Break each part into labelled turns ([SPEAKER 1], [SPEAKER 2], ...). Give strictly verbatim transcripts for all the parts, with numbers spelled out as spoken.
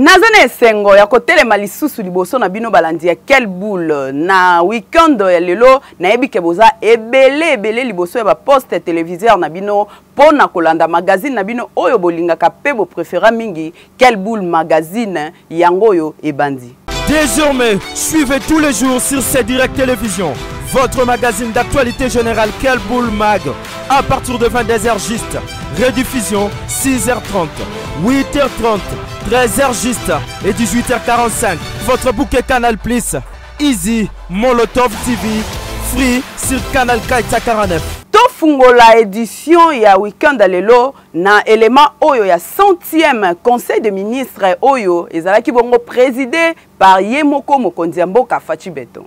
[SPEAKER 1] Nazane sengo ya kotelema lisusu liboso na bino balandi ya quel boule na weekend ya lelo na ebike boza ebele ebele liboso ya ba poste téléviseur na bino pona kolanda magazine na bino oyo bolingaka pe bo préféra mingi quel boule magazine yangoyo ebandi.
[SPEAKER 2] Désormais, suivez tous les jours sur cette directe télévision votre magazine d'actualité générale Quel Boule Mag à partir de vingt-deux heures juste. Rediffusion six heures trente, huit heures trente, treize heures juste et dix-huit heures quarante-cinq. Votre bouquet Canal Plus, Easy, Molotov T V, Free sur Canal Kaita quarante-neuf.
[SPEAKER 1] Tofungola édition ya weekend lelo na élément oyo ya centième conseil de ministres oyo ezalaki bongo présidé par Yemoko Mokonzi Mboka Fachi Beton.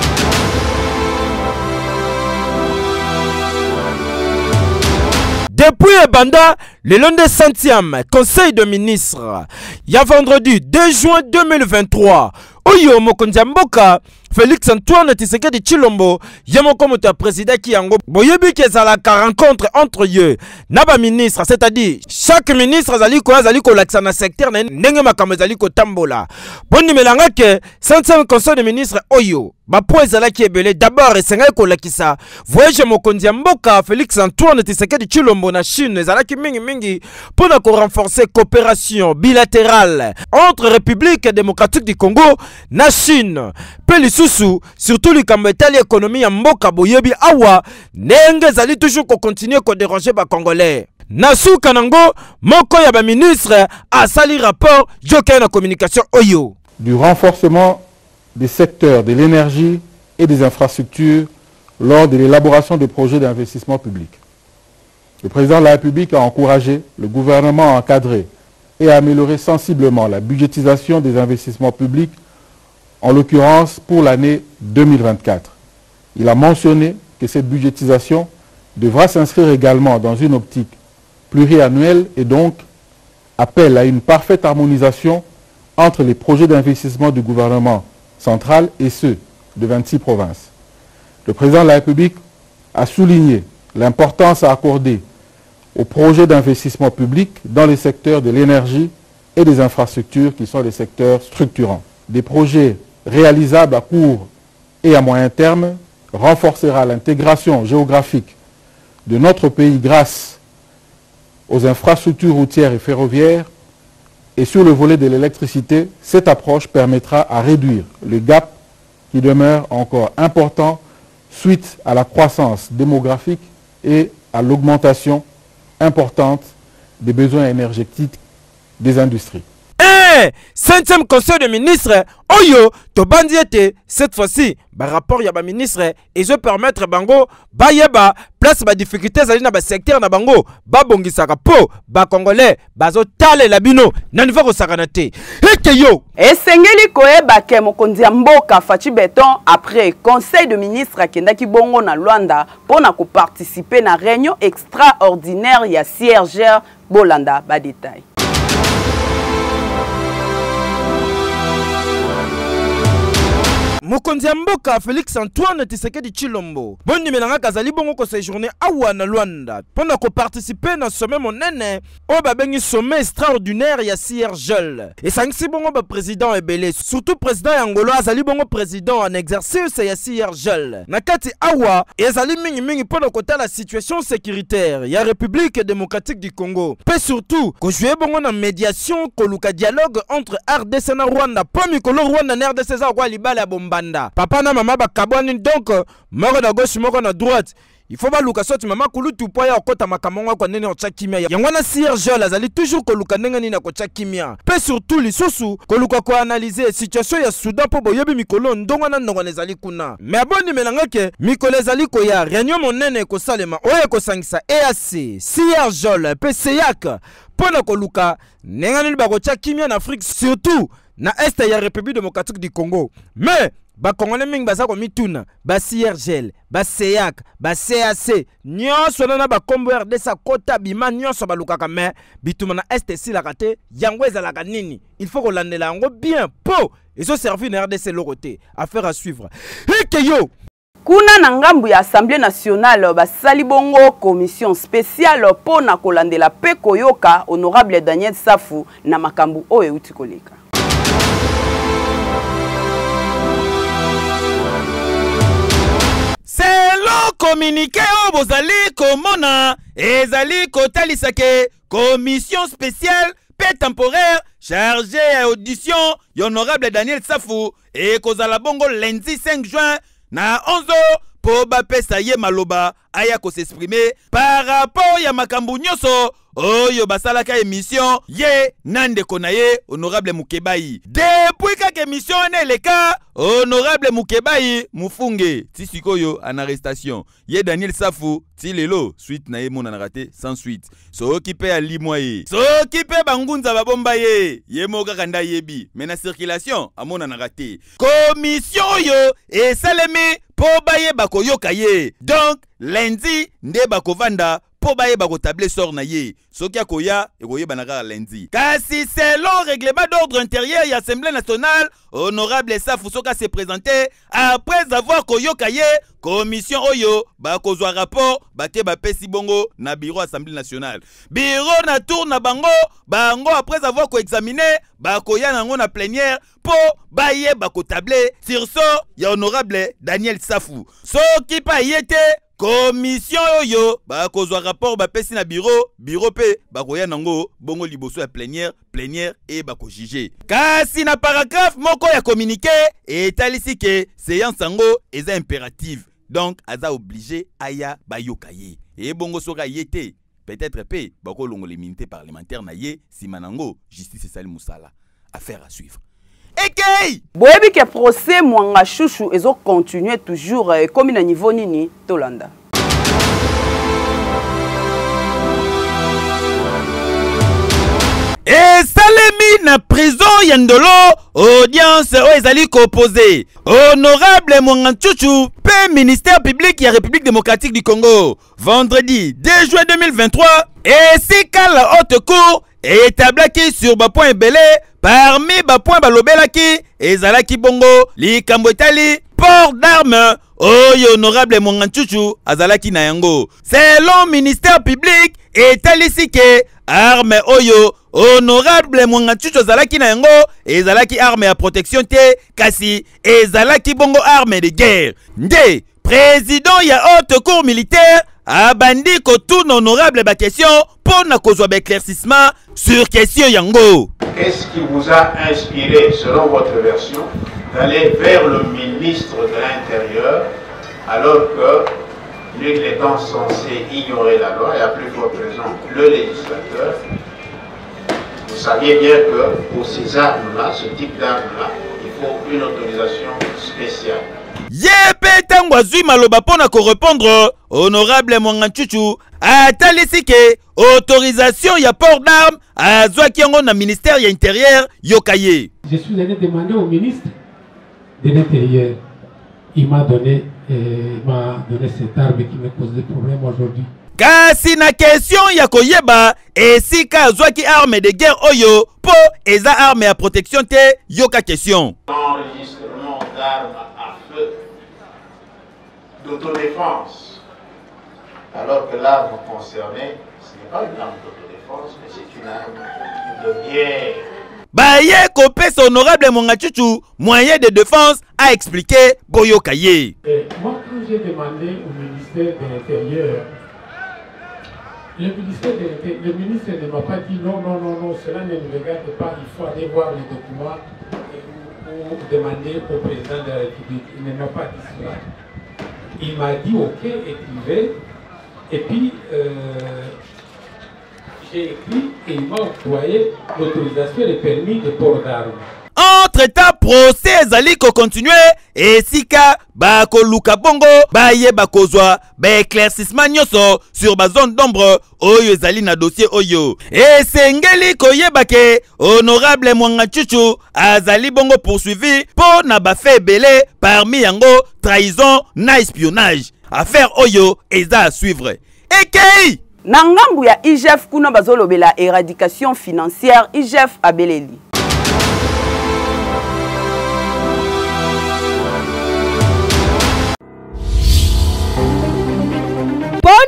[SPEAKER 2] Depuis Ebanda, le lundi centième conseil de ministres, il y a vendredi deux juin deux mille vingt-trois, Oyo Mokonzi Mboka Félix Antoine Tshisekedi Tshilombo, Yemoko Moto président qui yango boyebi kezala ka rencontre entre eux naba ministre, c'est-à-dire chaque ministre azali ko azali ko lakisa na secteur na ndenge makambo azali ko tambola. Boni melanga ke centième conseil de ministres oyo ba po ezala ki ebele d'abord esenga ko lakisa voyage Mokonzi Mboka Félix Antoine Tshisekedi Tshilombo na Chine ezala ki mingi mingi pour na ko renforcer coopération bilatérale entre République démocratique du Congo na Chine. Peli susu surtout les kambetali économie ya mboka boyebi awa nenge zali toujours ko continuer ko déranger ba congolais. Nasu kanango moko ya ba ministre a sali rapport joké na communication oyo.
[SPEAKER 3] Du renforcement des secteurs de l'énergie et des infrastructures lors de l'élaboration des projets d'investissement public. Le président de la République a encouragé le gouvernement à encadrer et à améliorer sensiblement la budgétisation des investissements publics, en l'occurrence pour l'année deux mille vingt-quatre. Il a mentionné que cette budgétisation devra s'inscrire également dans une optique pluriannuelle et donc appelle à une parfaite harmonisation entre les projets d'investissement du gouvernement central et ceux de vingt-six provinces. Le président de la République a souligné l'importance à accorder aux projets d'investissement public dans les secteurs de l'énergie et des infrastructures qui sont les secteurs structurants. Des projets réalisables à court et à moyen terme renforcera l'intégration géographique de notre pays grâce aux infrastructures routières et ferroviaires. Et sur le volet de l'électricité, cette approche permettra à réduire le gap qui demeure encore important suite à la croissance démographique et à l'augmentation importante des besoins énergétiques des industries.
[SPEAKER 2] Eh, cinquième conseil de ministres, Oyo, to bandiete, cette fois-ci, par rapport à ba ministre, et je permettre bango, ba yeba, place ba difficultés à na ba secteur na bango, ba bongi sakapo, ba congolais, ba zo tale labino, na niveau ko sakanate. Heke yo.
[SPEAKER 1] Esengeli koyeba ke Mokonzi Mboka Fachi Beton après conseil de ministres akendaki bongo na Luanda pour na ko participer na réunion extraordinaire ya Cierger Bolanda ba détail.
[SPEAKER 2] Mokonzi Mboka Félix Antoine Tshisekedi Tshilombo boni melanga kazali bongo ko séjourner awa na Luanda pendant ko participer na sommet monene o ba bengi sommet extraordinaire ya Cierger et sangisi bongo ba président ebele surtout président Angolo azali bongo président en exercice ya Cierger na kati awa ezali mingi mingi pendant ko ta la situation sécuritaire ya République démocratique du Congo pe surtout ko jouer bongo na médiation ko luka dialogue entre R D C na Rwanda premier ko Rwanda na R D C za kwa libala bomba. Papa na maman ba kabwani donc moko na gauche moko na droite. Il faut ba luka soti maman kulutu po ya okota makamongo kwa nene ocha kimia. Yango na Cierger azali toujours ko luka ndenga ni na ko cha kimia. Pe surtout lisusu ko luka ko analyser situation ya Soudan po boyebi mikolo ndongo na ndongo ezali kuna. Mais aboni melanga ke mikolo ezali ko ya réunion monene ko salema oye ko sangisa E A C, Cierger, pe C E A C pona ko luka ndenga ni ba ko cha kimia na Afrique surtout na est ya République démocratique du Congo. Mais ba Congolais ming baza ko mituna ba Cierger, ba C E A C, ba C A C nyonso na ba kombo R D C kota bima nyonso ba lukaka me bituma na est si la kate yango ezalaka nini. Il faut ko landela yango bien po ezo servir na R D C loroté. Affaire à suivre. Heke yo.
[SPEAKER 1] Kuna na ngambu ya Assemblée nationale basali bongo commission spéciale pona kolandela pe koyoka honorable Daniel Safu na makambu oyo uti koleka.
[SPEAKER 2] communiqué au bozali komona ezali kotalisake commission spéciale paix temporaire chargée à audition honorable Daniel Safou et kozala bongo lundi cinq juin na onze heures po bapesa ye maloba aya ko s'exprimer par rapport ya makambu nyoso oyo basalaka émission ye nande konaye honorable Mukebai. Depuis que émission ne le cas honorable Mukebai mufunge tisikoyo en arrestation ye Daniel Safou ti lelo suite na ye mona na raté sans suite so occupé à limoye so occupé bangunza babomba ye ye moka kanda yebi mais na circulation amona na raté commission yo et salemi po baye bakoyoka ye donc lundi nde bakovanda po baye bakotable sort na ye soki akoya ekoye banaka lundi kasi selon règlement d'ordre intérieur et Assemblée nationale honorable Safou soka se présenté après avoir koyoka ye commission oyo bakozwa rapport bake bapesi bongo na bureau Assemblée nationale bureau na tour na bango bango après avoir ko examiné bakoya nango na plénière po baye bakotable sur so ya honorable Daniel Safou soki pa yete commission oyo bakozwa rapport bapesi na bureau bureau pe bakoya nango bongo liboso ya plénière plénière et bako juger kasi na paragraphe moko ya communiqué etalisi ke séance yango eza impérative donc aza obligé aya bayoka ye et bongo soka yete peut-être pe bako longo l'immunité parlementaire na ye simanango justice esali musala affaire à suivre. Okay.
[SPEAKER 1] Boyebi ke procès Mwanga Chouchou ezo continuer toujours eh, comme na niveau nini Tolanda.
[SPEAKER 2] Et salemi na prison yandolo audience o ezali opposé honorable Mwanga Chouchou pe ministère public ya République démocratique du Congo vendredi deux juin deux mille vingt-trois et si la haute cour établaki sur ba point belé parmi ba point balobelaki ezalaki bongo likambo etali port d'armes oyo honorable Mwanga Chouchou azalaki na yango selon ministère public etalisi ke arme oyo honorable Mwanga Chouchou azalaki na yango ezalaki arme ya protection te kasi ezalaki bongo arme de guerre nde président ya haute cour militaire abandi kotuna honorable ba question pour na kozwa ba éclaircissement sur question yango.
[SPEAKER 4] Qu'est-ce qui vous a inspiré, selon votre version, d'aller vers le ministre de l'Intérieur alors que lui étant censé ignorer la loi et à plus forte raison le législateur? Vous saviez bien que pour ces armes-là, ce type d'armes-là, il faut une autorisation spéciale.
[SPEAKER 2] Yé tango azui maloba pona ko répondre honorable Mwanga Chouchou atalisi ke autorisation ya port d'armes azwaki yango na ministère ya intérieur yokaye.
[SPEAKER 5] Je suis allé demander au ministre de l'Intérieur. Il m'a donné, euh, m'a donné cette arme qui me pose des problèmes aujourd'hui.
[SPEAKER 2] Kasi na question ya koyeba esika azwaki arme de guerre oyo po eza arme ya protection te yoka question.
[SPEAKER 4] Enregistrement d'armes à feu d'autodéfense, alors que l'arme concernée, ce n'est pas une arme d'autodéfense, mais c'est une arme de guerre.
[SPEAKER 2] Baye kopesa honorable Mwanga Chouchou moyen de défense a expliqué Boyokaye.
[SPEAKER 5] Moi, quand j'ai demandé au ministère de l'Intérieur, le ministère de l'Intérieur, le ministre ne m'a pas dit non, non, non, non, cela ne nous regarde pas, il faut aller voir les documents ou demander au président de la République. Il ne m'a pas dit cela. Il m'a dit ok, écrivez, et puis euh, j'ai écrit et il m'a octroyé l'autorisation et le permis de port d'armes.
[SPEAKER 2] Entre-temps, procès ezali ko continuer et sika ba ko luka bongo ba ye ba kozwa ba éclaircissement nyoso sur ba zone d'ombre oyo ezali na dossier oyo. Et sengeli ko yeba ke honorable Mwanga Chouchou azali bongo poursuivi pour na ba fait belé parmi yango trahison na espionnage. Affaire oyo eza à suivre. Ekei
[SPEAKER 1] Na ngambu ya I G F kuna bazolobela éradication financière I G F abeleli.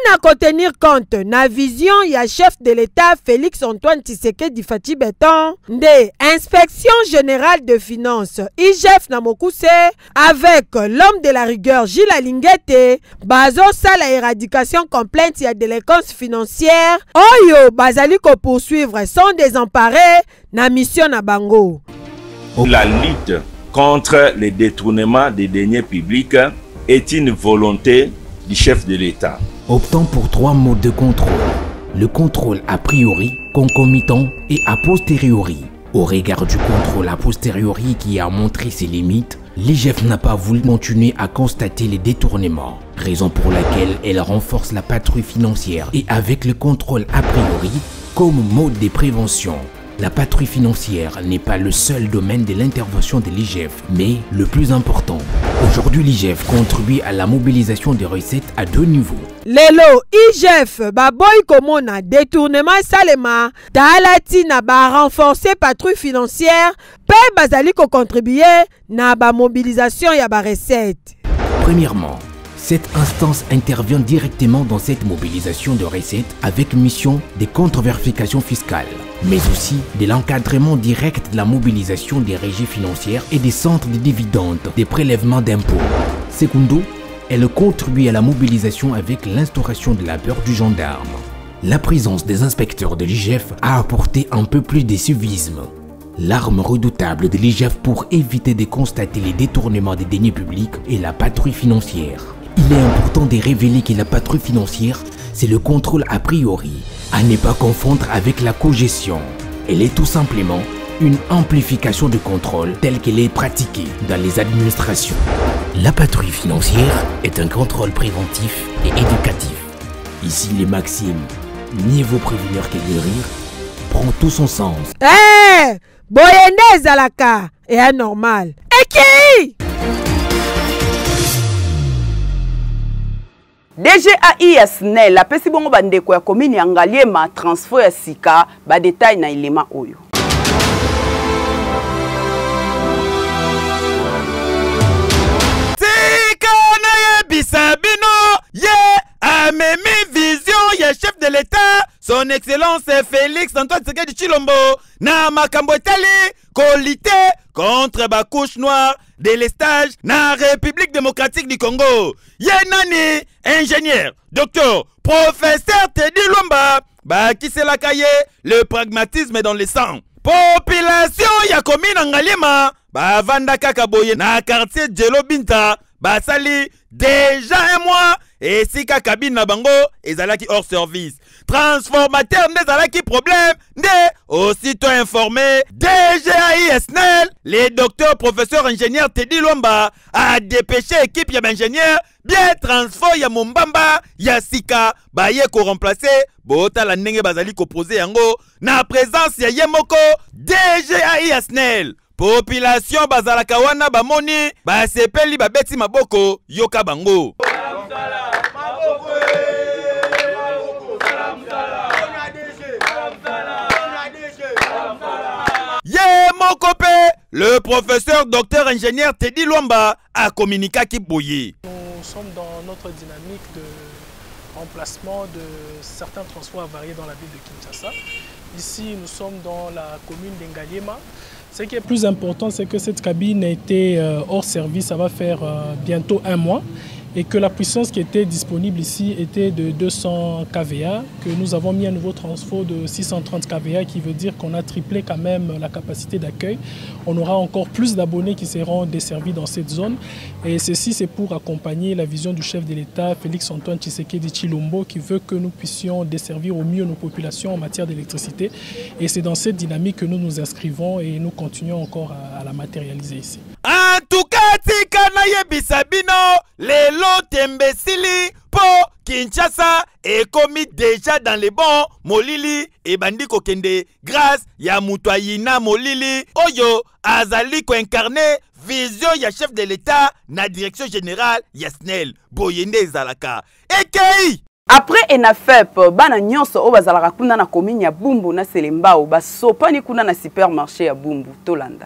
[SPEAKER 6] na tenir compte na vision ya chef de l'État Félix Antoine Tshisekedi Fachi Beton de Inspection Générale de Finances I G F na Mokuse avec l'homme de la rigueur Gilles Alingete bazo sala éradication complète ya délinquance financière oyo bazali ko poursuivre sans désemparer na mission na bango.
[SPEAKER 7] La lutte contre les détournements des deniers publics est une volonté du chef de l'État.
[SPEAKER 8] Optons pour trois modes de contrôle. Le contrôle a priori, concomitant et a posteriori. Au regard du contrôle a posteriori qui a montré ses limites, l'I G F n'a pas voulu continuer à constater les détournements, raison pour laquelle elle renforce la patrouille financière et avec le contrôle a priori comme mode de prévention. La patrouille financière n'est pas le seul domaine de l'intervention de l'I G F, mais le plus important. Aujourd'hui, l'I G F contribue à la mobilisation des recettes à deux niveaux.
[SPEAKER 6] Lelo, I G F, baboy komona, détournement salema, talati na ba renforcer patrouille financière, pe bazali ko contribuer na ba mobilisation ya ba recettes.
[SPEAKER 8] Premièrement, cette instance intervient directement dans cette mobilisation de recettes avec mission de contre-vérification fiscale, mais aussi de l'encadrement direct de la mobilisation des régies financières et des centres de dividendes, des prélèvements d'impôts. Secondo, elle contribue à la mobilisation avec l'instauration de la peur du gendarme. La présence des inspecteurs de l'I G F a apporté un peu plus de civisme. L'arme redoutable de l'I G F pour éviter de constater les détournements des deniers publics est la patrouille financière. Il est important de révéler que la patrouille financière, c'est le contrôle a priori, à ne pas confondre avec la cogestion. Elle est tout simplement une amplification de contrôle telle qu'elle est pratiquée dans les administrations. La patrouille financière est un contrôle préventif et éducatif. Ici, les maximes « mieux vaut prévenir que guérir » prend tout son sens.
[SPEAKER 6] Eh hey, boyende zalaka et anormal. Eki!
[SPEAKER 1] D G A I S N E L apesi bongo bandeko ya komini ya Ngaliema transfert ya sika ba détail na ilema oyo.
[SPEAKER 2] Sika na yebisa bino ye amemi vision ya chef de l'État son excellence Félix Antoine Tshisekedi Tshilombo na makambo etali kolite contre ba couche noire de l'estage na République démocratique du Congo. Ye nani ingénieur, docteur, professeur Teddy Lwamba ba kiselaka ye le pragmatisme dans le sang. Population ya komina Ngaliema ba vanda kaka boye na quartier Djelo Binta ba sali déjà un mois et sika cabine na bango ezalaki hors service. Transformateur n'ezalaki problème ne aussitôt informé D G A I S N E L, le docteur professeur ingénieur Teddy Lwamba a dépêché équipe ya ingénieur bien transfert ya Mombamba ya sika ba ye ko remplacer bota la ndenge bazali ko poser yango na présence ya yemoko D G A I S N E L. Population bazalaka wana bamoni ba sepeli babeti maboko yoka bango. Ye mokope, le professeur docteur ingénieur Teddy Lwamba a communiqué qui boye.
[SPEAKER 9] Nous sommes dans notre dynamique de remplacement de certains transports avariés dans la ville de Kinshasa. Ici, nous sommes dans la commune d'Ngaliema. Ce qui est plus important, c'est que cette cabine a été euh, hors service, ça va faire euh, bientôt un mois. Et que la puissance qui était disponible ici était de deux cents K V A, que nous avons mis un nouveau transfert de six cent trente K V A, qui veut dire qu'on a triplé quand même la capacité d'accueil. On aura encore plus d'abonnés qui seront desservis dans cette zone. Et ceci, c'est pour accompagner la vision du chef de l'État, Félix Antoine Tshisekedi Tshilombo, qui veut que nous puissions desservir au mieux nos populations en matière d'électricité. Et c'est dans cette dynamique que nous nous inscrivons et nous continuons encore à, à la matérialiser ici.
[SPEAKER 2] En tout cas, tika na yebisa bino lelo tembesili po Kinshasa est commis déjà dans les bons molili et bandi kokende grâce ya mutwayina molili oyo azali ko incarner vision ya chef de l'État na direction générale ya S N E L boyende zalaka ekei.
[SPEAKER 1] Après ENAFEP, bana nyonso o bazalaka kuna na komini ya Bumbu na Selembao basopani kuna na supermarché ya Bumbu tolanda.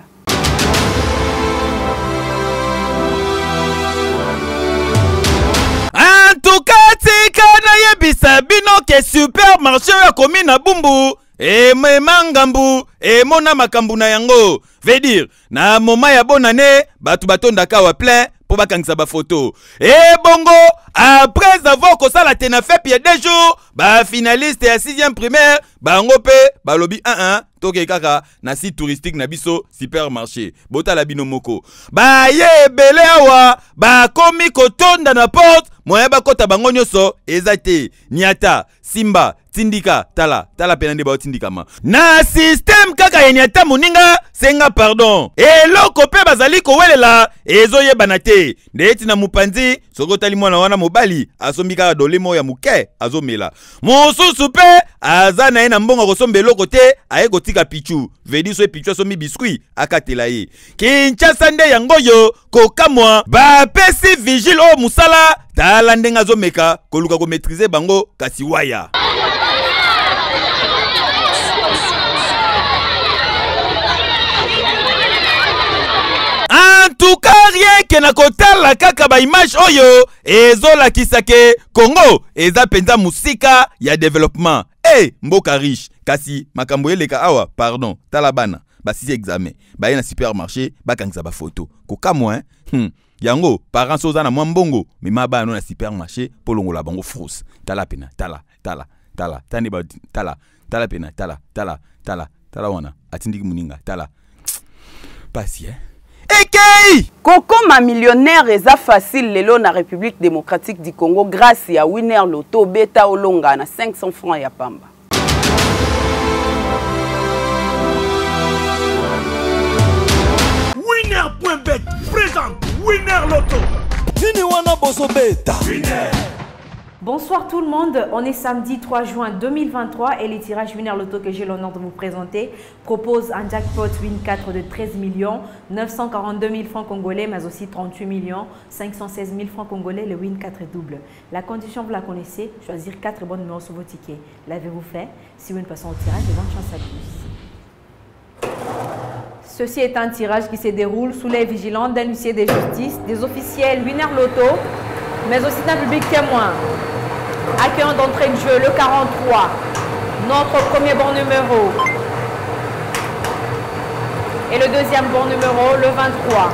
[SPEAKER 2] En tout cas, Tikana yebisa bino ke supermarché ya komi na bumbu e mangambu e mona makambu na yango. Veut dire na moma ya bonane batu batondaka wa plein pour bakangisa ba photo. E bongo après avoir kosa la tena fait pied deux jours ba finaliste ya sixième primaire bango pe balobi un un toke kaka na site touristique na biso supermarché bota la bino moko ba ye bele awa ba komi kotonda na porte moya ba kota bango nyoso ezate niata simba tindika tala tala penande ba tindika ma na système kaka ya niata muninga senga pardon eloko pe bazali kowelela ezoyebana te ndeti na mupanzi soko tali mwana wana mobali asombika dolemo ya muke azomela mosusu pe aza na ye na mbongo kosomba eloko te aye kotika pichu vedi so pichu asombi biskuit akatela ye Kinshasa nde yango yo kokamwa bapesi vigile o musala tala ndenge azomeka koluka komaîtriser bango kasi waya. En tout cas, rien que na kotala kaka ba image oyo ezola kisake Congo eza penza musika ya développement. Eh, mboka riche kasi makambo eleka awa pardon talabana ba six examen ba na supermarché ba kangisa ba photo kokamwa hein hmm. Yango parents soza na mwa mbongo mima ba no na supermarché polongola bango frousse tala pena tala tala tala tani ba tala tala pena tala tala tala tala wana atindiki muninga tala pasi hein. Ekei!
[SPEAKER 1] Kokoma millionnaire eza facile lelo na République démocratique du Congo grâce à Winner Loto beta olonga na cinq cents francs ya pamba.
[SPEAKER 10] Winner point bet présente Winner Loto. Nini wana boso beta. Winner.
[SPEAKER 11] Bonsoir tout le monde, on est samedi trois juin deux mille vingt-trois et les tirages Winner Loto que j'ai l'honneur de vous présenter proposent un jackpot Win quatre de treize millions neuf cent quarante-deux mille francs congolais mais aussi trente-huit millions cinq cent seize mille francs congolais. Le Win quatre est double. La condition vous la connaissez, choisir quatre bons numéros sur vos tickets. L'avez-vous fait? Si vous ne passez au tirage, bonne chance à tous. Ceci est un tirage qui se déroule sous les vigilantes d'un huissier de justice, des officiels Winner Loto, mais aussi d'un public témoin. Accueillant d'entrée de jeu le quarante-trois, notre premier bon numéro. Et le deuxième bon numéro, le vingt-trois.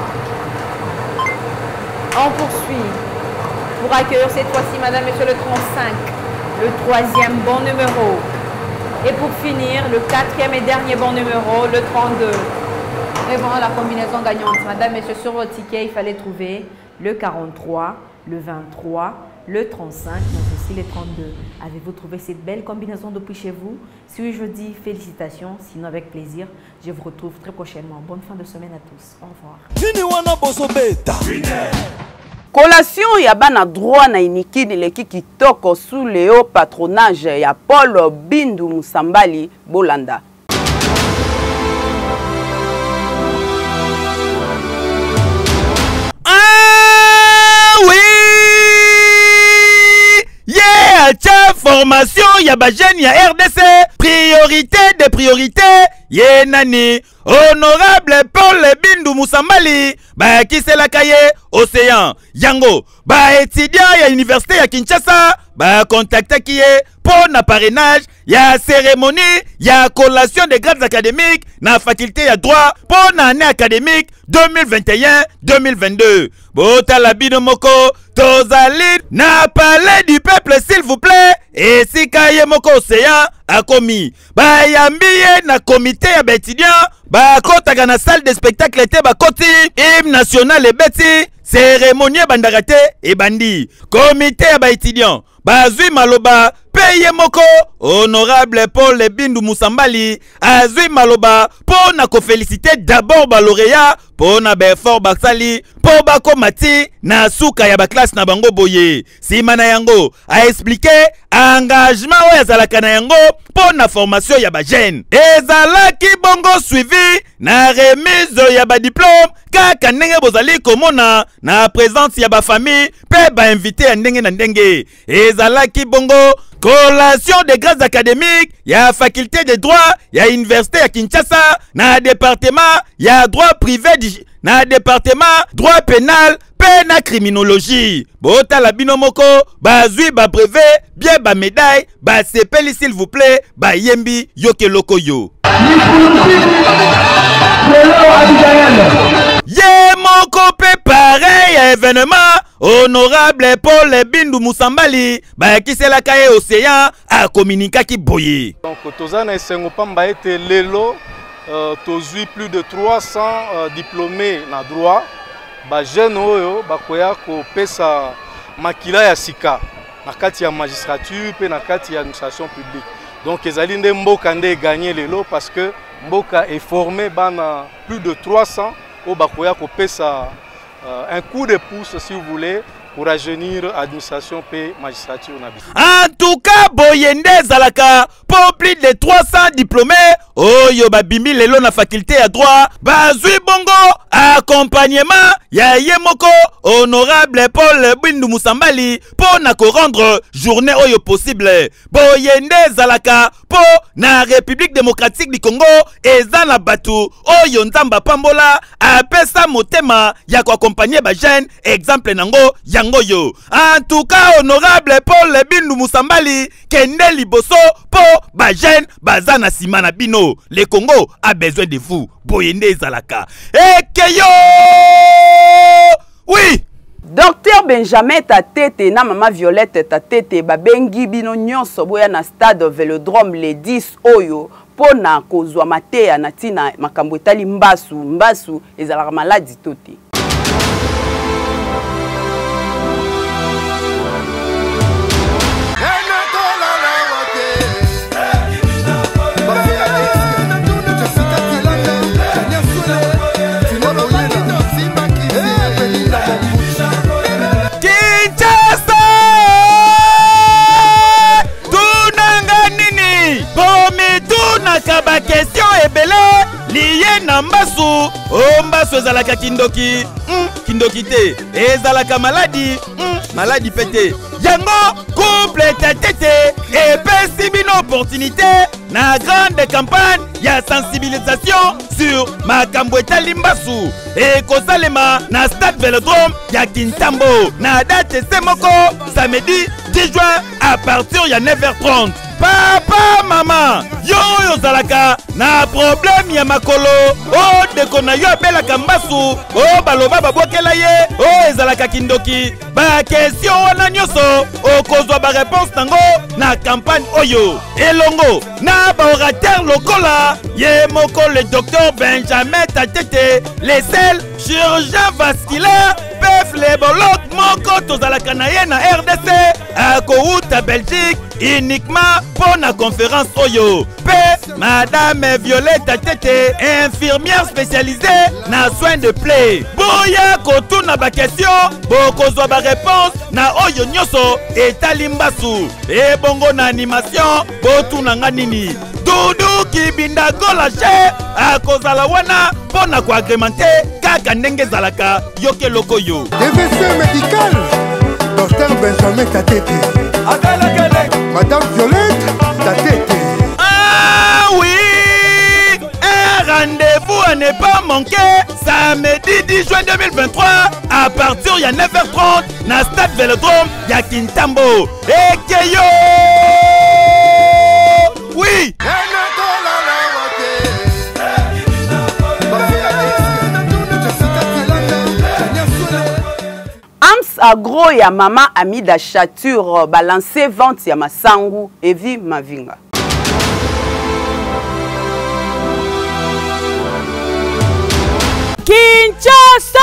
[SPEAKER 11] On poursuit pour accueillir cette fois-ci, madame, monsieur, le trente-cinq, le troisième bon numéro. Et pour finir, le quatrième et dernier bon numéro, le trente-deux. Et voilà la combinaison gagnante. Madame, monsieur, sur votre ticket, il fallait trouver le quarante-trois, le vingt-trois, le trente-cinq, mais aussi le trente-deux. Avez-vous trouvé cette belle combinaison depuis chez vous? Si oui, je dis félicitations, sinon avec plaisir. Je vous retrouve très prochainement. Bonne fin de semaine à tous. Au revoir.
[SPEAKER 1] Collation ya bana droit na inikini leki kitoko sous le haut patronage ya Paul Bindu Musambali Bolanda.
[SPEAKER 2] Tcha formation ya bajen ya R D C priorité de priorité ye nani honorable Paul Bindu Musambali ba kisela kaye Océan yango ba étudiant ya université ya Kinshasa ba contacté qui est pour na parrainage ya cérémonie ya collation des grades académiques na faculté ya droit pour na année académique deux mille vingt et un deux mille vingt-deux. Bota la bino moko tozali na palais du peuple s'il vous plaît et si kaye moko Océan a commis ba yambiye na comité ya étudiant ba kotaka na salle de spectacle te ba koti hymne national et beti cérémonie bandarate et bandi comité ya ba étudiant bazui maloba paye moko honorable Paul Bindu Musambali azui maloba pour na ko féliciter d'abord ba lauréat pour na befort basali pour bako mati na suka ya ba classe na bango boye simana yango a expliquer engagement oyo azalaka na yango pour na formation ya ba jeune ezalaki bongo suivi na remise ya ba diplôme kaka ndenge bozali komona na présence ya ba famille pe ba invité ya ndenge na ndenge ezalaki bongo collation des grades académiques ya faculté de droit ya université ya Kinshasa na département ya droit privé na département droit pénal pe na criminologie. Bota la bino moko bazui ba brevet bien ba médaille ba sepeli s'il vous plaît ba yembi yoke loko yo. Ye moko pe pareil événement honorable Paul Bindu Musambali ba kisela kaye océan a communiqué ki boye.
[SPEAKER 12] Donc tozana esengo pamba ete lelo euh, tozui plus de trois cents euh, diplômés na droit. Ba jeune oyo bakoya ko pesa makila ya sika na kati ya magistrature pe na kati ya administration publique. Donc ezali nde mboka nde gagner lelo parce que mboka est formé bana plus de trois cents au bakoya ko pesa euh, un coup de pouce si vous voulez pour rajeunir administration pe magistrature na biso.
[SPEAKER 2] En tout cas boyende zalaka pour plus de trois cents diplômés oyo babimi lelo na faculté ya droit bazui bongo accompagnement ya yemoko honorable Paul Bindu Musambali pour na ko rendre journée oyo possible. Boyende zalaka po na République démocratique du Congo eza na batu oyo nzamba pambola apesa motema ya ko accompagner ba jeune exemple nango yango yo. En tout cas honorable Paul Bindu Musambali kende liboso po ba jeune bazana simana bino. Le Congo a besoin de vous. Boyende zalaka. Et keyo! Oui!
[SPEAKER 1] Docteur Benjamin Tatete na Mama Violette Tatete babengi bino nyonso boya na stade Vélodrome le dix oyo pona kozwa mateya na tina makambo etali mbasu mbasu ezalaka maladi tote.
[SPEAKER 2] Ba question ebele lié na mbasu o mbasu ezalaka kindoki mm, kindoki te ezalaka maladi mm, maladi pete yango couple Tatete epesi bino opportunité na grande campagne ya sensibilisation sur makambo etali mbasu ekosalema na stade Vélodrome ya Kintambo na date se moko samedi dix juin à partir ya neuf heures trente. Papa, maman, yo yo zalaka na problème ya makolo o deko na yo abela kambasu o baloba babokela ye o ezalaka kindoki ba question wana nyoso o kozwa ba réponse nango na campagne oyo elongo na ba orateur lokola ye moko le docteur Benjamin Tatete le seul chirurgien vasculaire pef le bolok moko tozalaka na ye na R D C a kouta Belgique uniquement pour la conférence oyo. P. Madame Violette Tatete, infirmière spécialisée na soins de plaie. Boya kotu na ba question, boko zwa ba réponse na oyo nyoso etali mbasu. E bongo na animation, botu na nganini. Doudou Kibinda Golache akozala wana pona ko agrémenter kaka ndenge zalaka yoke loko yo.
[SPEAKER 13] D V C médical, docteur Benjamin Tatete. Madame Violette Tatete.
[SPEAKER 2] Ah oui, un rendez-vous à ne pas manquer samedi dix juin deux mille vingt-trois à partir de neuf heures trente na stade Vélodrome ya Kintambo. Et Keyo! Oui!
[SPEAKER 1] Ams agro ya mama Amida Chature balancer vente ya masangu Evi Mavinga.
[SPEAKER 6] Kinshasa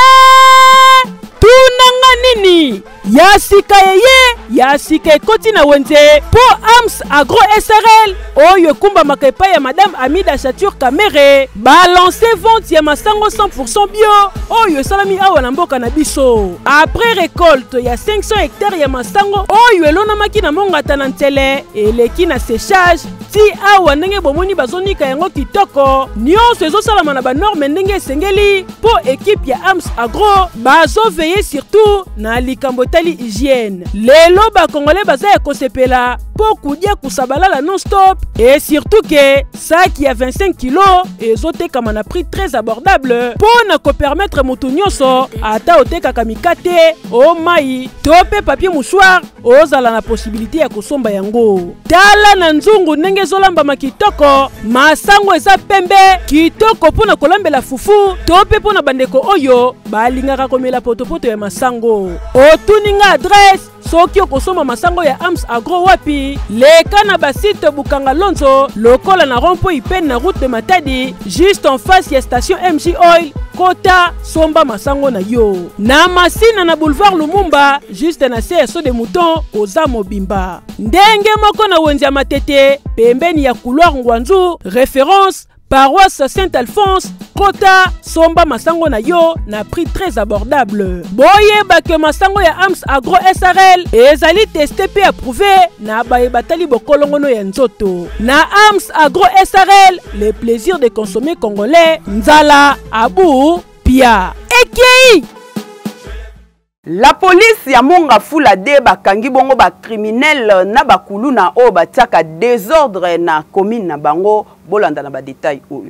[SPEAKER 6] tunanga nini yasika yeye yasika ekoti na wenze po Ams agro S R L oyo kumba makepa ya madame Amida Chature Kamere balancer vente ya masango cent pour cent bio oyo salami awa na mboka na biso après récolte ya cinq cents hectares ya masango oyo elonamaki na mongata na ntele eleki na séchage ti awa ndenge bomoni bazonika yango kitoko nyonso ezosalama na banorme ndenge esengeli po équipe ya Ams agro bazoveye surtout na likambo tali hygiène lelo bakongole baza ya kosepela po kudia kusabalala non-stop et surtout que sac ya vingt-cinq kilos ezotekama na prix très abordable po na ko permettre moto nyonso ata otekaka mikate o mai to pe papier mouchoir ozala na possibilité ya kosomba yango. Tala na nzungu ndenge ezolambama kitoko, masango eza pembe kitoko pona kolambela fufu to pe pona bandeko oyo balingaka komela potopoto ya masango. Otuninga adresse soki okosoma masango ya Ams Agro wapi leka na basite Bukanga Lonzo lokola na rompo ipene na route de Matadi juste en face ya station M J Oil kota somba masango na yo. Na masina na boulevard Lumumba juste na C S O de Mouton oza mobimba. Ndenge moko na wenzi ya Matete pembeni ya couloir Ngwanzu référence paroisse Saint-Alphonse kota somba masango na yo na prix très abordable. Boye bake masango ya Ams Agro S R L ezali testé pe approuvé na baye batali bokolongono ya nzoto. Na Ams Agro S R L, le plaisir de consommer congolais, nzala abu pia. Ekei
[SPEAKER 1] La police ya Monga Fula de bakangi bongo ba criminel na bakulu na o batiaka désordre na commune na bango bolanda na ba détail oyo.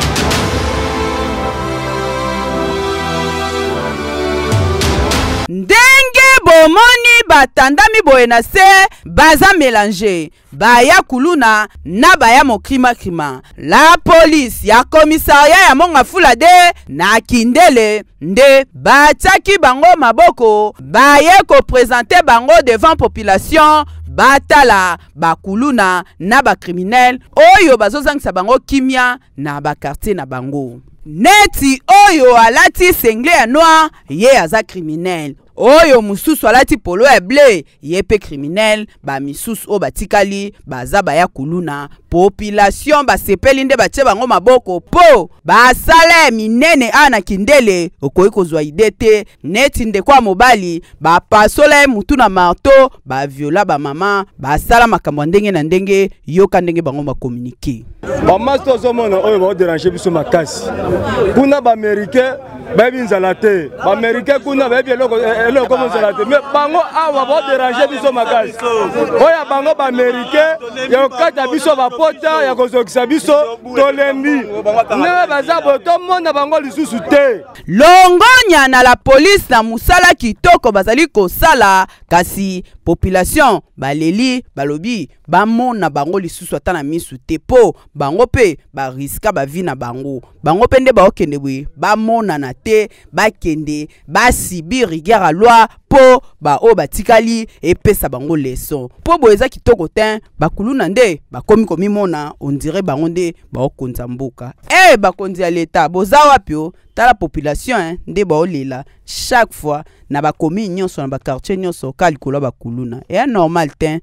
[SPEAKER 1] Ndenge bomoni batandami boye na se baza mélanger baya kuluna na baya mokrima krima. La police ya commissariat ya Monga Fula de na kindele nde bataki bango maboko baye ko présenter bango devant population batala bakuluna na ba criminel oyo bazozangisa bango kimia na ba quartier na bango. Neti oyo alati sengle ya noir ye aza criminel. Oyo mususu alati polo ya bleu ye pe criminel. Ba misusu o batikali baza baya kuluna. Population basepeli nde batie bango maboko po basala minene ana kindele okoyi kozwa idete neti nde kwa mobali ba pasola mutu na marto ba viola ba mama basala makambo ndenge na ndenge yoka ndenge bango ba communiquer.
[SPEAKER 14] Ba master zomona oyo ba déranger biso makasi. Kuna ba américain ba binzala te. Ba américain kuna ba eloko eloko monzala te. Mais bango awa ba déranger biso makasi. Oya bango ba américain ya kata biso ba pota ya kozokisa biso tolembi ne baza boto mona bango lisusu te.
[SPEAKER 1] Longonya na la police na musala kitoko bazali kosala kasi population baleli balobi bamona bango lisusu ata na misu te po bango pe ba riska ba vie na bango bango pende ba okende bwe bamona na te bakende basibi rigueur à loi po ba o batikali epesa bango leçon po boeza kitoko te bakuluna nde bakomi komi mona on dirait bango nde ba okonza mboka eh bakonzi ya leta boza wapi o tala population hein, nde ba olela chaque fois na bakomi nyonso na ba quartier nyonso kalikola bakuluna et normal te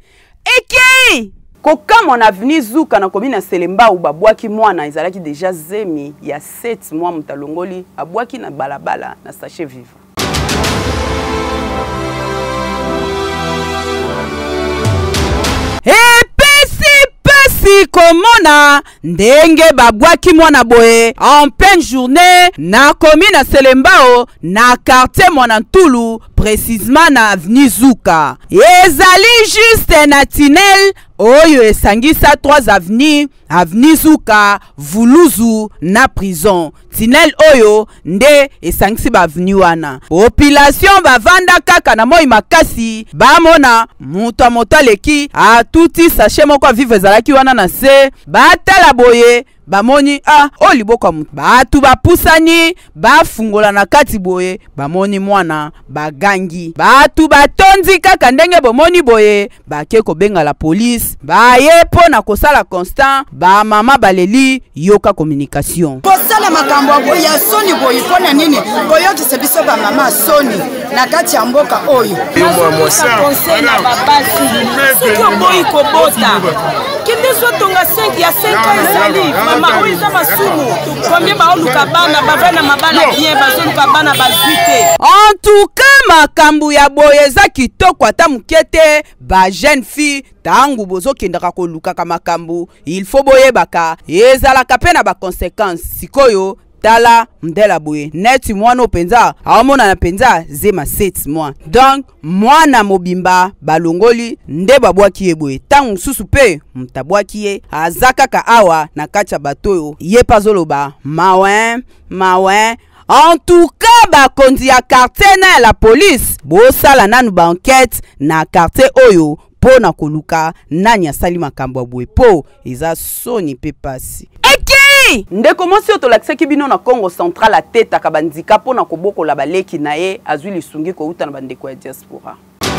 [SPEAKER 1] eki koka mon avenue Zuka na commune Selemba ou babwaki mwana ezalaki déjà zemi ya sept mois mutalongoli abwaki na balabala na sachet vivre. Epesi pesi komona ndenge babwaki mwana boye en pleine journée na commune Selembao na quartier Mwanantulu précisément na avenue Zuka. Ezali juste na tunnel oyo esangisa trois avenues avenue Zuka, Vuluzu na prison. Tunnel oyo nde esangisi ba avenue wana. Population bavanda kaka na moi makasi bamona mutu motaleki a tuti sachet moko vive ezalaki wana na se batala boye bamoni ah oliboko mutu batu bapusani bafungola na kati boye bamoni mwana bagangi batu batondi kaka ndenge bomoni boye bake kobenga la police baye po na kosala constant ba mama baleli yoka communication
[SPEAKER 15] kosala makambo ya soni boye pona nini boyokise biso ba mama soni na kati ya mboka oyo conseil na babasi soki boyi kobota kende zotonga cinq ya cinq ans ezali mama oyo eza masumu combien baoluka bana bavana mabana bien bazoluka bana bazwite.
[SPEAKER 1] En tout cas makambo ya boye eza kitoko ata mukete ba jeune fille tangu bozo kendaka koluka ka makambo il faut boye baka ezalaka pe na ba conséquences sikoyo tala mdela boye neti mwana openza aomona na penza zema sept mois donc mwana mobimba balongoli nde babwaki ye boye tangu mosusu pe mtabwaki ye aza kaka awa na kati ya bato oyo ye pazoloba mawe mawe. En tout cas, bakonzi ya quartier na la police bosala nanu ba enquête na quartier oyo po na koluka nani asali makambo abwe po eza soni pe pasi. Eki! Ndeko mosi otolakisaki bino na Congo Central a teta ka bandika po na kobokola baleki na ye azwi lisungi ko uta na bandeko ya diaspora.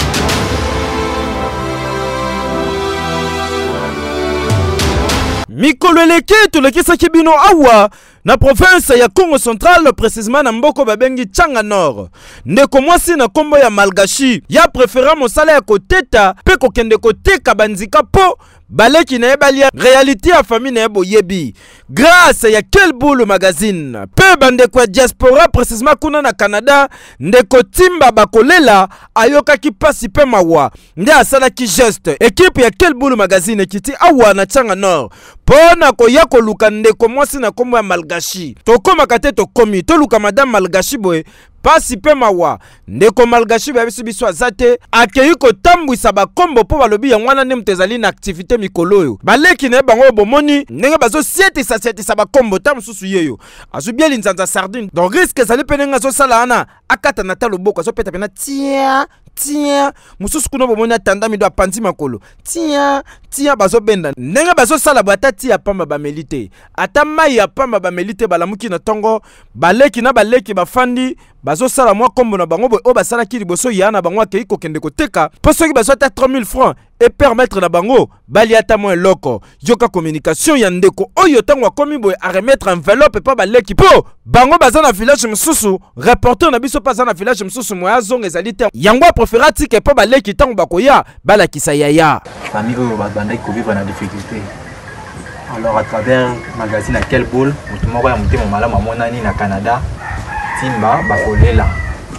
[SPEAKER 2] Mikolo eleki tolekisaki bino awa na province ya Congo Central, précisément na mboko babengi Tchanga Nord. Ndeko mwasi na kombo ya Malgashi ya préféra mosala ya koteta pe kokende koteka banzika po baleki na ebalia réalité ya famille na ebo yebi grâce ya Quel Boule magazine pe bandeko ya diaspora précisément kuna na Canada ndeko timba bakolela ayoka ki pasi pe mawa nde asala ki geste équipe ya Quel Boule magazine kiti awa na Tchanga Nord pona ko ya koluka ndeko mwasi na kombo ya Malgashi tokoma kate tokomi toluka madame Malgashi boy pasi pe mawa ndeko Malgashi ba biso biso azate akei ko tambwisa ba kombo po balobi ya mwana ne mtezali na activité mikolo yo baleki ne bango bomoni ndenge bazo siete sa siete sa ba kombo tam susu yeyo azubia linzanza sardine donc risque zali penenga zo sala ana akata na talo boko zo peta pena tia tia mususu kuno bomoni atanda mi do apanzi makolo tia tia bazo benda ndenge bazo sala bata tia pamba ba melite ata mai ya pamba ba melite balamuki na tongo baleki na baleki bafandi bazo sala mwa kombo na bango o basala ki liboso ya na bango akei kokende koteka poso ki bazo ata trois mille francs et permettre na bango bali ata moins loko yoka communication ya ndeko oyo tango akomi boy a remettre enveloppe pa baleki po bango baza na village msusu reporter na biso paza na village msusu moya zonga ezali te yango préféra tike pa baleki tango bakoya bala kisa yaya
[SPEAKER 16] famille oyo babandaki ko vivre na difficulté. Alors à travers magazine à Quel Boule mutu moko ya mutemo malamu amonani na Canada timba bakolela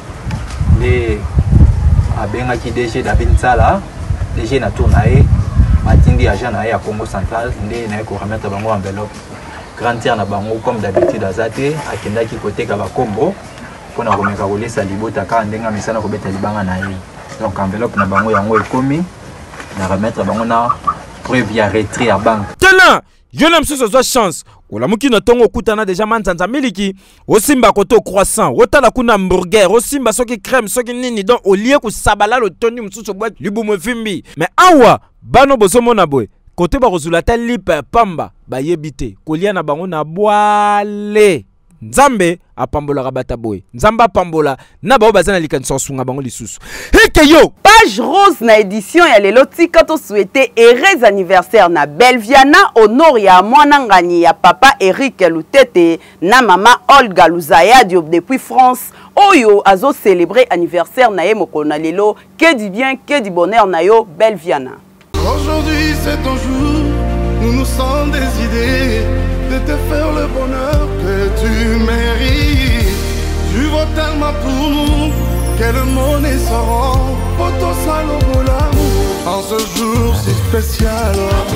[SPEAKER 16] nde abengaki D G David Nsala D G na tour na ye matindi agent na ye ya Congo Central nde na ye ko remettre bango enveloppe grand tiers na bango comme d'habitude azate akendaki koteka bakombo pona komeka kolesa libota ka ndenga misana kobeta libanga na ye donc enveloppe na bango yango ekomi na remettre bango na preuve ya retrait à banque
[SPEAKER 2] tela yona msusu zo chance olamuki na tongo kutana deja manzanza miliki osimba koto croissant otala kuna hamburger osimba soki crème soki nini donc olie ku sabala lo toni msusu bwa libumo vimbi mais awa bano bozomona boy kote ba kozula ta lipe pamba ba yebite kolia na bango na bwale Nzambe apambola rabata boy Nzamba apambola na bao bazana likanisa sunga bango lisusu heke yo
[SPEAKER 1] page rose na édition ya lelo tika to souhaiter heureux anniversaire na Belviana honor ya mwana ngani ya papa Eric Lutete na mama Olga Luzaya Diop depuis France oyo azo célébrer anniversaire na ye mokolo na lelo que du bien que du bonheur na yo Belviana.
[SPEAKER 17] Aujourd'hui c'est ton jour, nous nous sommes des idées de te faire le bonheur que tu mérites. Tu vaux tellement pour nous que le monde est sans pour ton salon l'amour. En ce jour si spécial,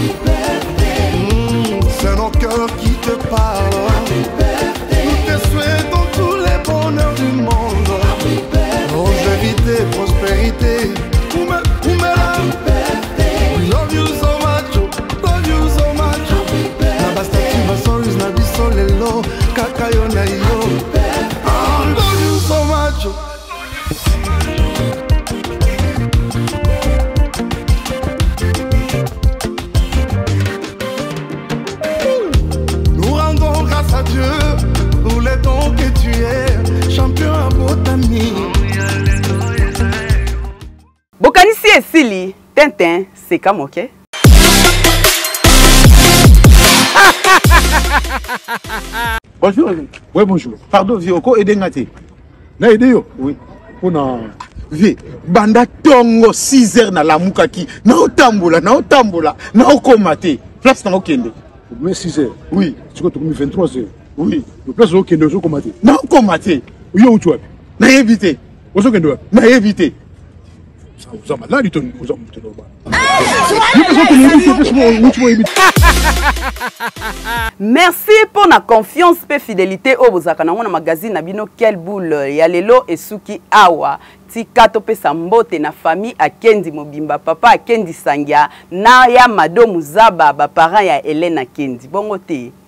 [SPEAKER 17] mmh, c'est nos cœurs qui te parlent. Nous te souhaitons tous les bonheurs du monde, longévité, prospérité. We love you so much, love you so much. Na biso lelo kaka yo na yo I love you so much. Nous rendons grâce à Dieu pour les dons que tu es, champion à botanie.
[SPEAKER 1] Bokanisi esili Tintin c'est comme ok.
[SPEAKER 18] Bonjour. Oui, bonjour. Pardon, Vioko Edengate. Na Edeyo? Oui. Pour na vie. Banda tongo six heures na la mukaki. Na otambola, na otambola, na okomate. Place na okende. Mais six heures. Oui. Tu crois que tu vingt-trois heures. Oui. Le place okende zo komate. Na okomate. Yo utu wapi? Na éviter. Ozo kendo. Na éviter. Uza maladi to uza mtu normal.
[SPEAKER 1] Merci pour la confiance et fidélité au bozaka na magazine na bino quelle boule ya lelo esuki awa tika topesa mbote na famille Akendi Mobimba papa Akendi Sangia na ya Mado Muzaba ba parents ya Elena Kendi bongo te